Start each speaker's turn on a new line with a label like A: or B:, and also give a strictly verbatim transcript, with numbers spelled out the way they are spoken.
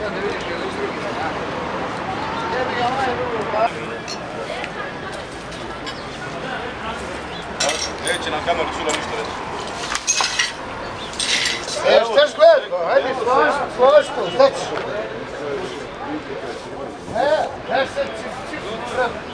A: Neće nam kameru čulo ništa reći.
B: E, šta ćeš gledati? Hajde, složko, šta ćeš? E, ne se, cip, cip,